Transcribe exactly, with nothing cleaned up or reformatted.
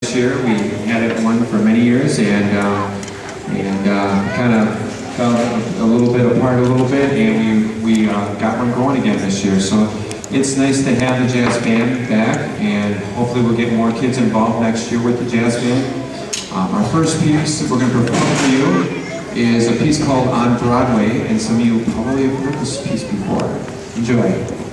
this year. We had it one for many years, and uh, and uh, kind of fell a little bit apart a little bit, and we, we uh, got one going again this year. So it's nice to have the jazz band back, and hopefully we'll get more kids involved next year with the jazz band. Um, our first piece that we're going to perform for you is a piece called On Broadway, and some of you probably have heard this piece before. Enjoy.